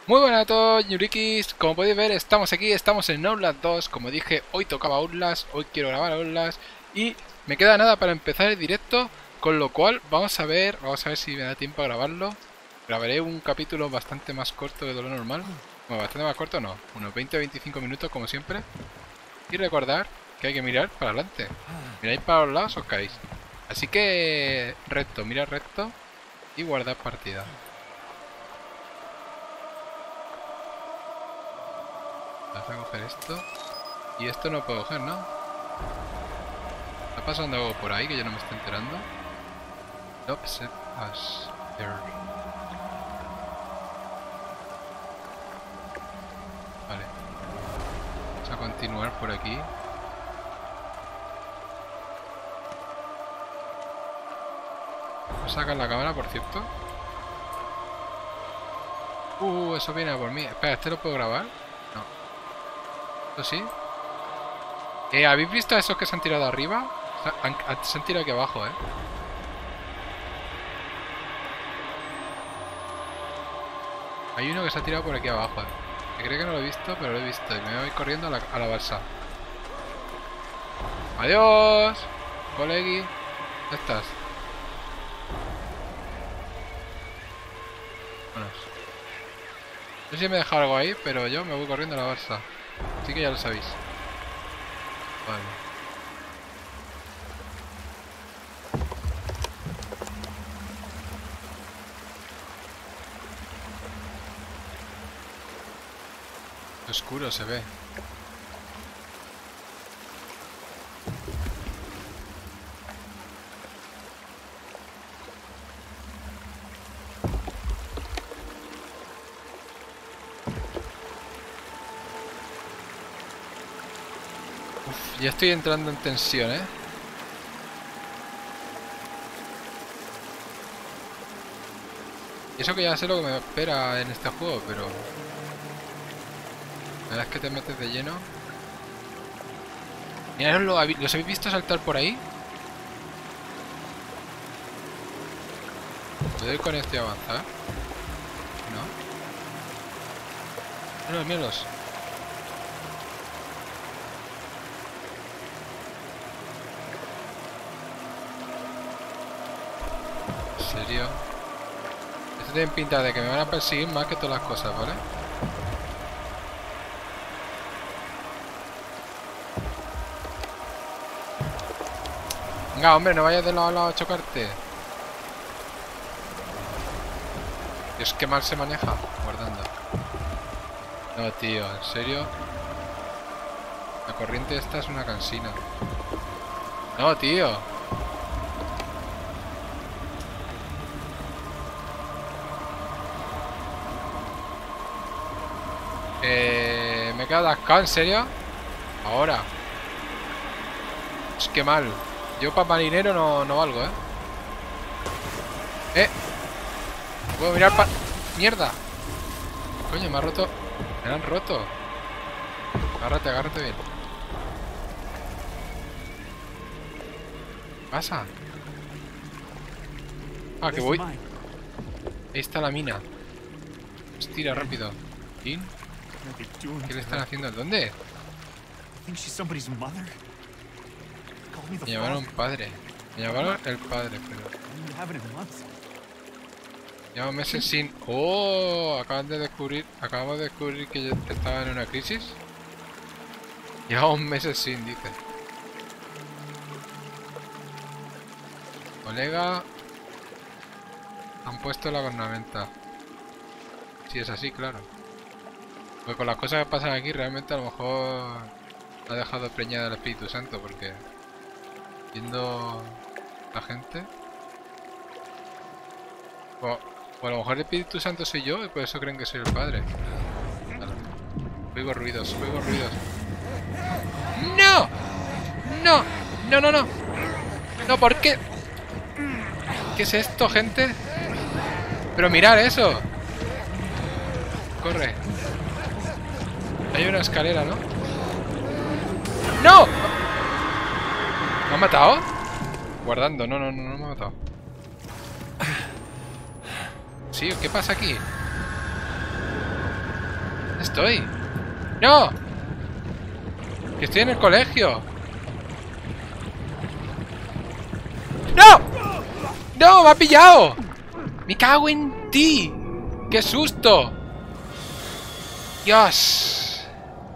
Muy buenas a todos, ñurikis. Como podéis ver, estamos aquí, estamos en Outlast 2. Como dije, hoy tocaba Outlast, hoy quiero grabar Outlast. Y me queda nada para empezar el directo, con lo cual vamos a ver si me da tiempo a grabarlo. Grabaré un capítulo bastante más corto de lo normal. Bueno, bastante más corto no, unos 20-25 minutos como siempre. Y recordar que hay que mirar para adelante. Miráis para los lados, os caéis. Así que recto, mirad recto y guardad partida. Vas a coger esto. Y esto no puedo coger, ¿no? ¿Está pasando algo por ahí que yo no me estoy enterando? Nope, set as error. Vale. Vamos a continuar por aquí. ¿Vamos a sacar la cámara, por cierto? Eso viene a por mí. Espera, ¿este lo puedo grabar? No. ¿Esto sí? ¿Habéis visto a esos que se han tirado arriba? Se han tirado aquí abajo, ¿eh? Hay uno que se ha tirado por aquí abajo, ¿eh? Me creo que no lo he visto, pero lo he visto. Y me voy corriendo a la balsa. ¡Adiós! Colegui. ¿Dónde estás? Bueno. No sé si me he dejado algo ahí, pero yo me voy corriendo a la balsa. Así que ya lo sabéis. Vale. Oscuro se ve. Uf, ya estoy entrando en tensión, ¿eh? Y eso que ya sé lo que me espera en este juego, pero... la verdad es que te metes de lleno. Mirad, ¿los habéis visto saltar por ahí? ¿Puedo ir con este y avanzar? No. Míralos, míralos. ¿En serio? Esto tiene pinta de que me van a perseguir más que todas las cosas, ¿vale? Venga, hombre, no vayas de lado a lado a chocarte. Dios, qué mal se maneja. Guardando. No, tío, ¿en serio? La corriente esta es una cansina. No, tío. Me he quedado atascado, ¿en serio? Ahora. Es que mal. Yo para marinero no valgo, ¿eh? Puedo mirar para... ¡Mierda! Coño, me ha roto... Me lo han roto. Agárrate, agárrate bien. ¿Qué pasa? Ah, que voy. Ahí está la mina. Estira rápido. ¿Quién? ¿Qué le están haciendo? ¿Dónde? Me llamaron padre. Me llamaron el padre, pero... Llevo meses sin... ¡Oh! Acabamos de descubrir que yo estaba en una crisis. Llevamos meses sin, dice. Colega... Han puesto la cornamenta. Si es así, claro. Pues con las cosas que pasan aquí, realmente a lo mejor... ha dejado preñada el Espíritu Santo, porque... viendo... la gente... O a lo mejor el Espíritu Santo soy yo y por eso creen que soy el padre. Vale. Oigo ruidos, oigo ruidos. ¡No! ¡No! ¡No, no, no! ¡No, ¿por qué! ¿Qué es esto, gente? Pero mirad eso. Corre. Hay una escalera, ¿no? ¡No! ¿Me ha matado? Guardando, no me ha matado. Sí, ¿qué pasa aquí? estoy? ¡No! ¡Que estoy en el colegio! ¡No! ¡No! ¡Me ha pillado! ¡Me cago en ti! ¡Qué susto! ¡Dios!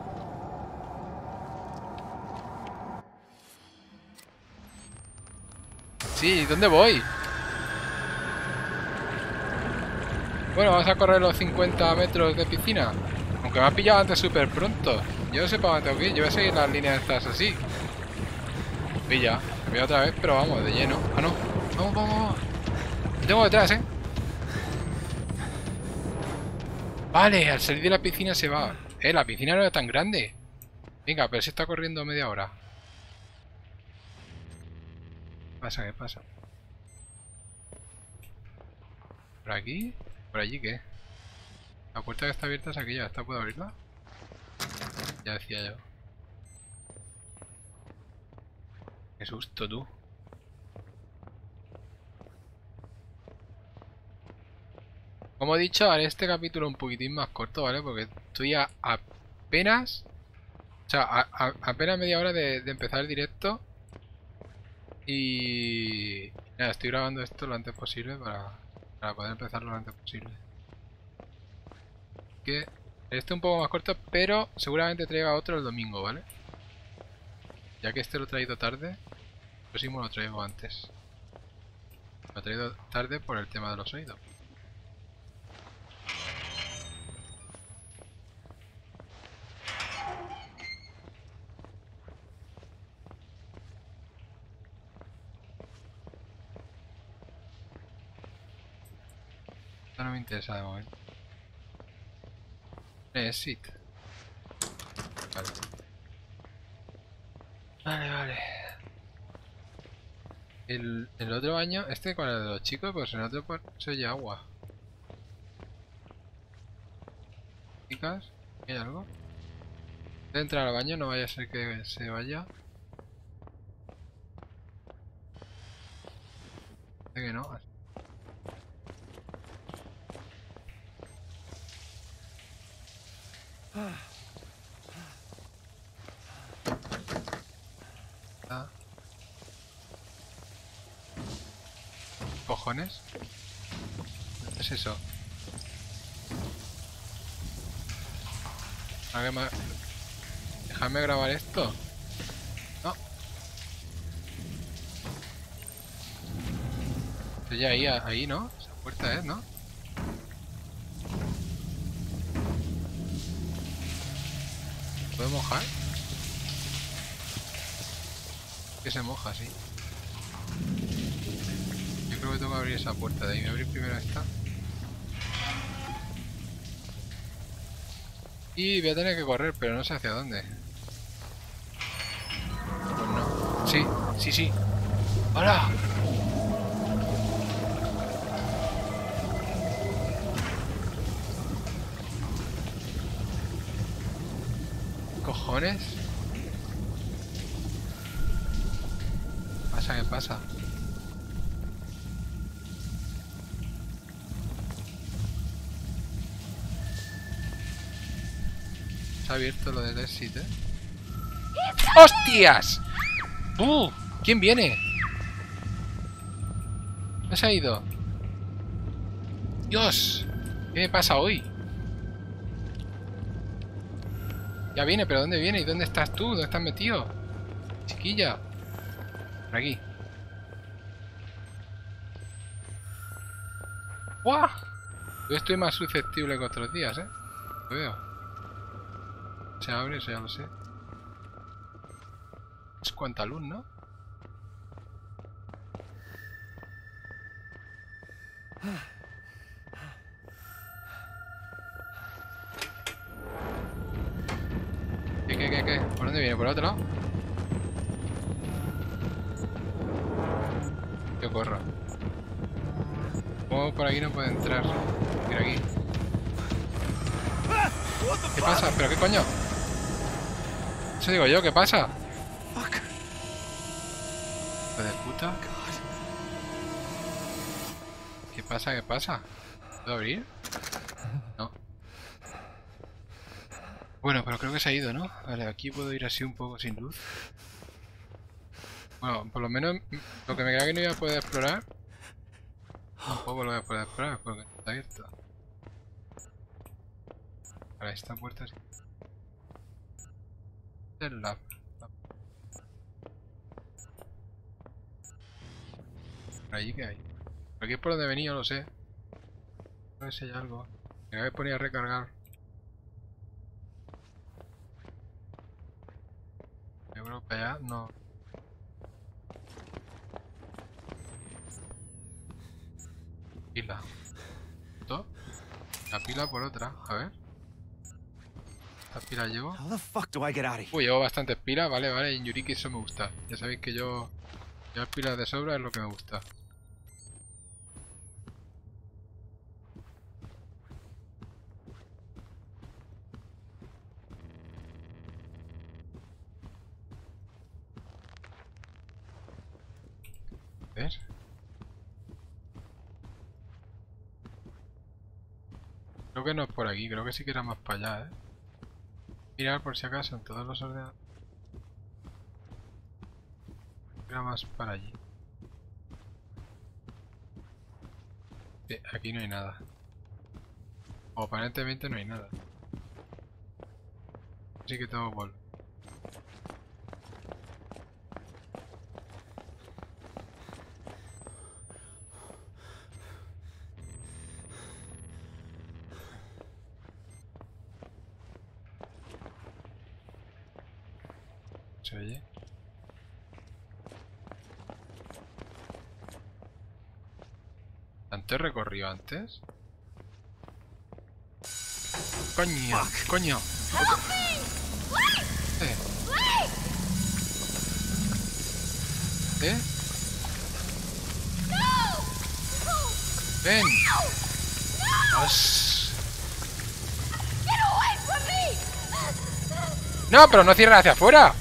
Sí, ¿dónde voy? Bueno, vamos a correr los 50 metros de piscina. Aunque me ha pillado antes súper pronto. Yo no sé para dónde tengo que ir. Yo voy a seguir las líneas estas así. Pilla. Me voy otra vez, pero vamos, de lleno. Ah, no. Vamos, vamos, vamos. Lo tengo detrás, ¿eh? Vale, al salir de la piscina se va. La piscina no es tan grande. Venga, pero se está corriendo media hora. ¿Qué pasa? ¿Qué pasa? ¿Por aquí? ¿Por allí qué? La puerta que está abierta es aquella. ¿Esta puedo abrirla? Ya decía yo. Qué susto, tú. Como he dicho, haré este capítulo un poquitín más corto, ¿vale? Porque estoy apenas... O sea, apenas media hora de empezar el directo. Y... Nada, estoy grabando esto lo antes posible para poder empezarlo lo antes posible. Que este un poco más corto, pero seguramente traiga otro el domingo, ¿vale? Ya que este lo he traído tarde, el próximo lo traigo antes. Lo he traído tarde por el tema de los oídos. Esto no me interesa de momento. Exit. Vale. Vale. El otro baño, este con el de los chicos, pues en el otro se oye agua. Chicas, ¿hay algo? Voy a entrar al baño, no vaya a ser que se vaya. Sé que no. Ah. ¿Cojones? ¿Qué es eso? Déjame grabar esto. No. Estoy ahí, ¿no? Esa puerta es, ¿no? ¿Puedo mojar? Que se moja, sí. Yo creo que tengo que abrir esa puerta de ahí. Voy a abrir primero esta. Y voy a tener que correr, pero no sé hacia dónde. Pues no. Sí, sí, sí. ¡Hola! ¿Cojones? ¿Qué pasa? Se ha abierto lo del exit, ¿eh? ¡Hostias! ¿Quién viene? ¿No se ha ido? ¡Dios! ¿Qué me pasa hoy? Ya viene, pero ¿dónde viene? ¿Y dónde estás tú? ¿Dónde estás metido? Chiquilla. Por aquí. ¡Guau! Yo estoy más susceptible que otros días, ¿eh? Lo veo. Se abre, eso ya lo sé. Es cuánta luz, ¿no? ¿Qué? ¿Por dónde viene? ¿Por el otro lado? Yo corro. Como por aquí no puede entrar. Mira aquí. ¿Qué pasa? ¿Pero qué coño? Eso digo yo, ¿qué pasa? ¿Hijo de puta? ¿Qué pasa? ¿Qué pasa? ¿Puedo abrir? No. Bueno, pero creo que se ha ido, ¿no? Vale, aquí puedo ir así un poco sin luz. Bueno, por lo menos lo que me queda que no iba a poder explorar. Tampoco lo voy a poder explorar porque está abierto. Vale, esta puerta es el lab. ¿Por allí qué hay? Por aquí es por donde venía, lo sé. A ver si hay algo. Me voy a poner a recargar. Yo creo que allá no. Pila. ¿Esto? La pila por otra. A ver. ¿Esta pila llevo? Uy, llevo bastantes pilas. Vale, vale. En Yuriki eso me gusta. Ya sabéis que yo... llevar pilas de sobra es lo que me gusta. A ver. Creo que no es por aquí. Creo que sí que era más para allá, ¿eh? Mirar por si acaso en todos los ordenadores. Era más para allí. Sí, aquí no hay nada. O aparentemente no hay nada. Así que tengo que volver. ¿Se oye? ¿Tanto he recorrido antes? ¡Coño! ¡Coño! ¿Eh? ¡Ven! ¡Os! ¡No! ¡Pero no cierres hacia afuera!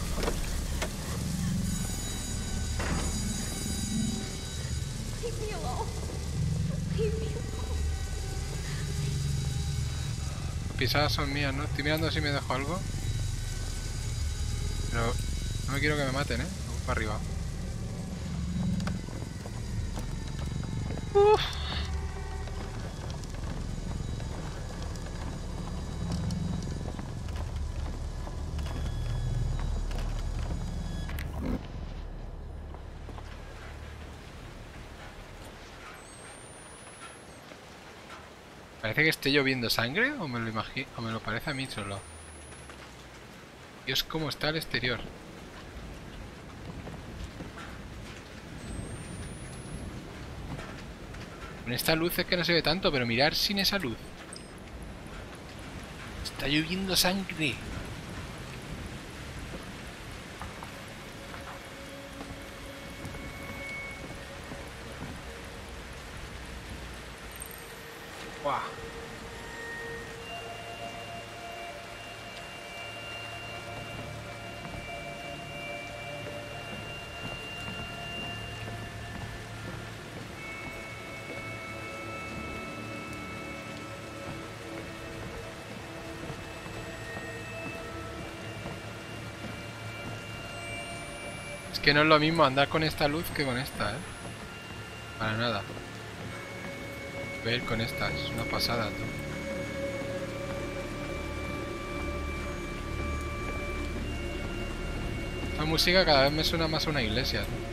Las pisadas son mías, ¿no? Estoy mirando si me dejo algo. Pero no me quiero que me maten, ¿eh? Voy para arriba. Uf. ¿Parece que esté lloviendo sangre? ¿O me lo imagino? ¿O me lo parece a mí solo? Dios, cómo está el exterior. Con esta luz es que no se ve tanto, pero mirar sin esa luz. Está lloviendo sangre. Buah. Es que no es lo mismo andar con esta luz que con esta, ¿eh? Para nada. Ver con esta, es una pasada, tú. Esta música cada vez me suena más a una iglesia, ¿no?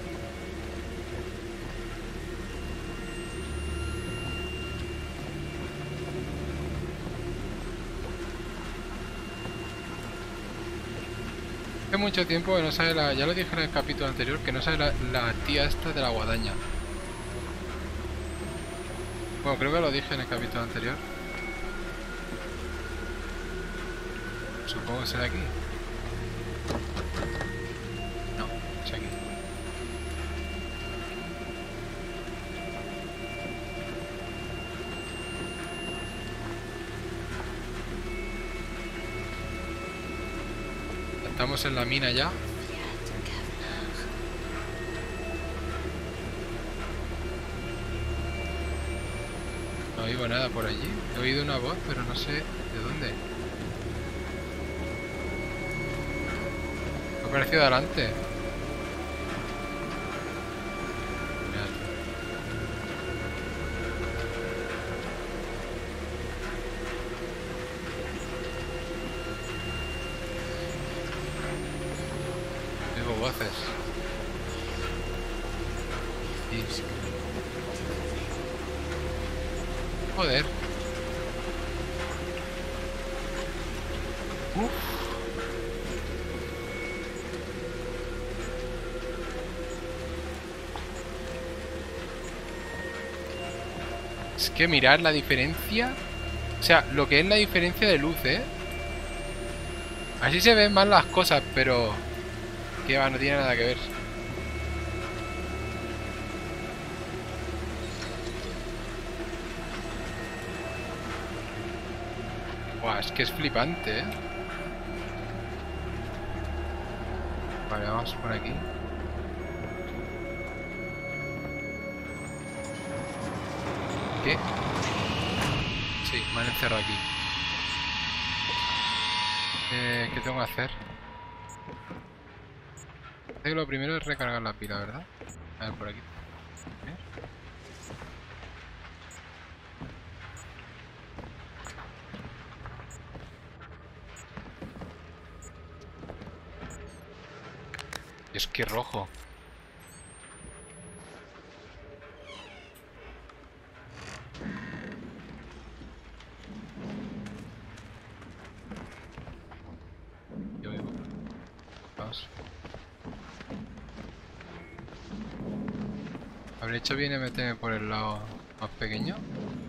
Hace mucho tiempo que no sale la... Ya lo dije en el capítulo anterior, que no sale la tía esta de la guadaña. Bueno, creo que lo dije en el capítulo anterior. Supongo que será aquí. No, es aquí. Estamos en la mina ya. No oigo nada por allí. He oído una voz, pero no sé de dónde. Me ha parecido adelante. Oigo voces. Joder. Es que mirad la diferencia. O sea, lo que es la diferencia de luz, ¿eh? Así se ven más las cosas, pero... que va, no tiene nada que ver. Buah, es que es flipante, ¿eh? Vale, vamos por aquí. ¿Qué? Sí, me han encerrado aquí. ¿Qué tengo que hacer? Creo que lo primero es recargar la pila, ¿verdad? A ver, por aquí. Es que rojo. Yo vivo. Vamos. ¿Habré hecho bien en meterme por el lado más pequeño?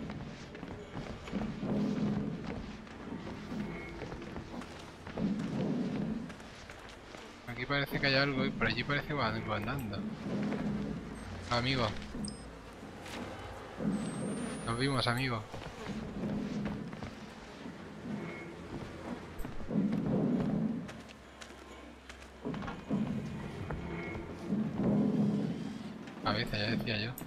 Aquí parece que hay algo y por allí parece que va andando. Amigo. Nos vimos, amigo. A veces, ya decía yo.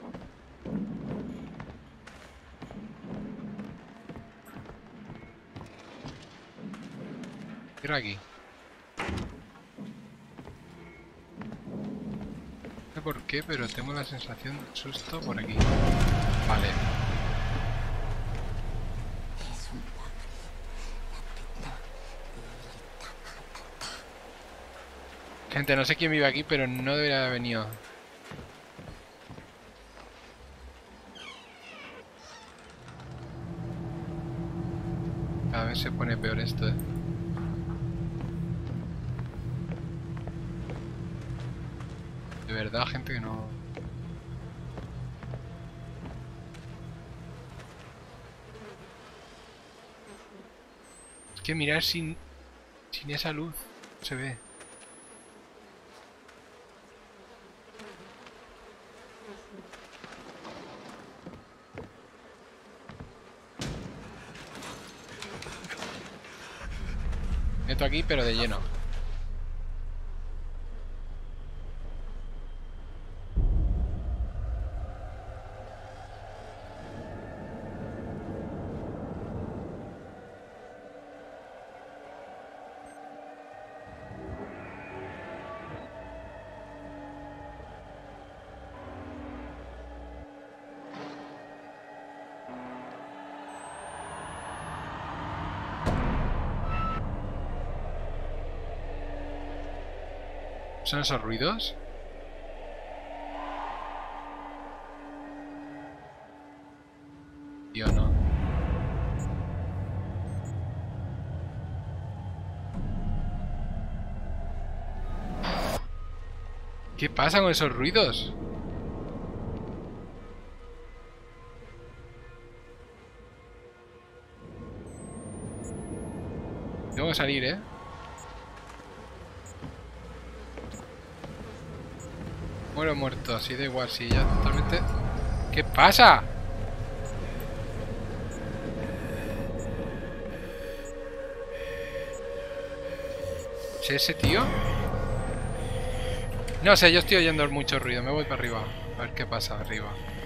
Tira aquí. No sé por qué, pero tengo la sensación de susto por aquí. Vale. Gente, no sé quién vive aquí, pero no debería haber venido. Cada vez se pone peor esto, ¿eh? De verdad, gente que no... Es que mirar sin esa luz no se ve. Meto aquí, pero de lleno. ¿Son esos ruidos? Tío, no. ¿Qué pasa con esos ruidos? Tengo que salir, ¿eh? Muero muerto, así da igual, si ya totalmente... ¿Qué pasa? ¿Es ese tío? No sé, yo estoy oyendo mucho ruido, me voy para arriba. A ver qué pasa arriba.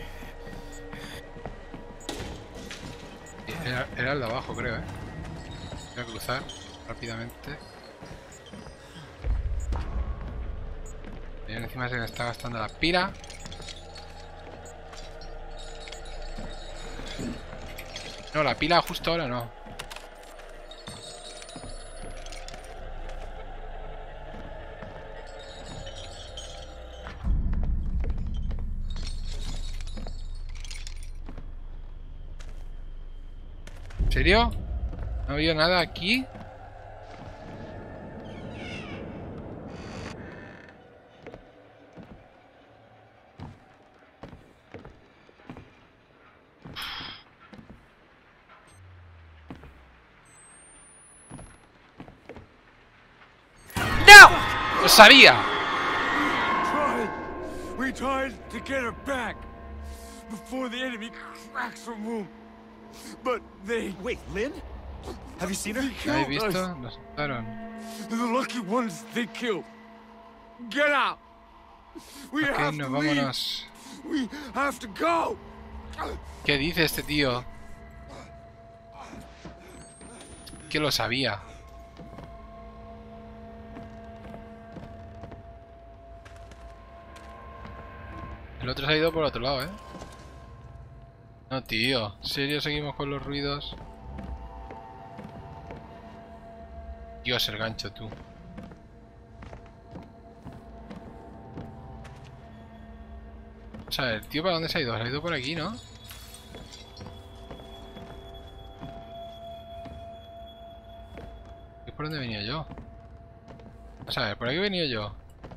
Era el de abajo, creo, ¿eh? Voy a cruzar rápidamente. Y encima se me está gastando la pila. No, la pila justo ahora no. ¿En serio? ¿No había nada aquí? ¡No! ¡Lo sabía! We tried to get her back before the enemy cracks her womb. But they... Wait, Lynn? Have you seen her? ¿La habéis visto? Nos mataron. The lucky ones they killed. Get out! We Ok, have nos to leave. vámonos. We have to go. ¿Qué dice este tío? Que lo sabía. El otro se ha ido por otro lado, ¿eh? No, tío. ¿En serio seguimos con los ruidos? Dios, el gancho, tú. O sea, el tío, ¿para dónde se ha ido? Se ha ido por aquí, ¿no? ¿Y por dónde venía yo? O sea, por aquí venía yo.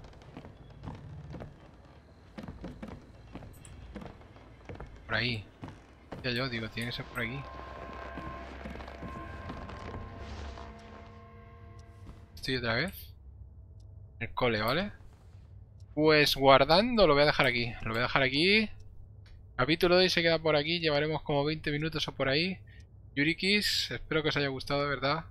Por ahí. Ya yo digo, tiene que ser por aquí. Estoy otra vez. El cole, ¿vale? Pues guardando, lo voy a dejar aquí. Lo voy a dejar aquí. Capítulo de hoy se queda por aquí. Llevaremos como 20 minutos o por ahí. Yurikis, espero que os haya gustado, de verdad.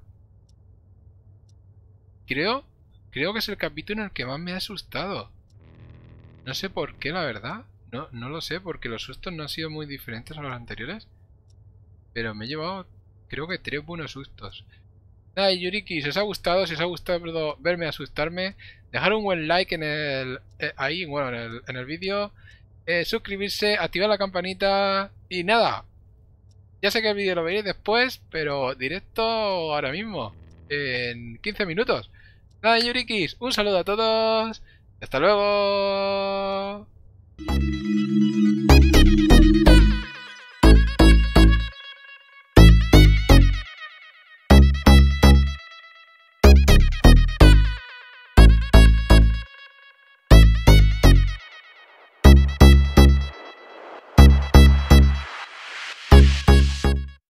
Creo que es el capítulo en el que más me ha asustado. No sé por qué, la verdad. No lo sé, porque los sustos no han sido muy diferentes a los anteriores. Pero me he llevado, creo que 3 buenos sustos. Nada, Yuriki, si os ha gustado, si os ha gustado verme asustarme, dejar un buen like en el ahí, bueno, en el vídeo, suscribirse, activar la campanita y nada. Ya sé que el vídeo lo veréis después, pero directo ahora mismo, en 15 minutos. Nada, Yurikis, un saludo a todos. Hasta luego.